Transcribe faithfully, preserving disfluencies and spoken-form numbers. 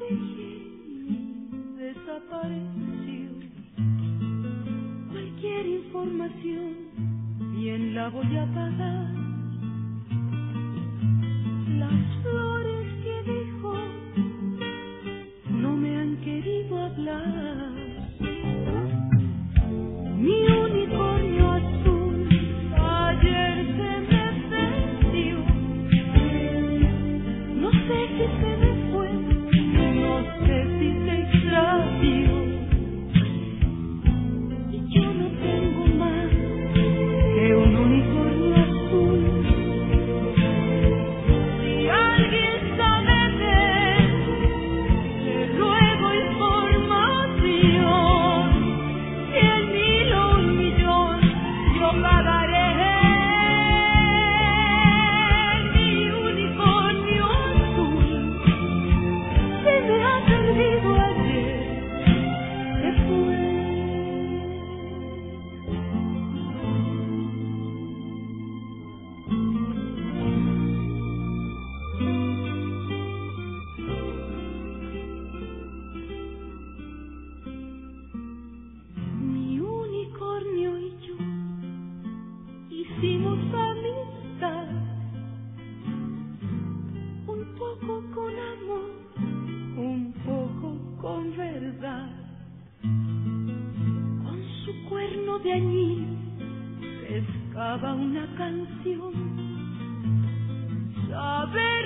dejé y desapareció. Cualquier información bien la voy a pagar. Las flores que dejó no me han querido hablar. Mi unicornio azul ayer se me perdió. No sé si se me fue, no sé si se extravió. Y yo no tengo más que un unicornio azul. Si alguien sabe de él, le ruego información. Cien mil o un millón yo pagaré. Mi unicornio azul se me ha perdido ayer, se fue. Mi unicornio y yo hicimos amistad, un poco con amor, un poco con verdad. Con su cuerno de añil pescaba una canción. ¿Sabe?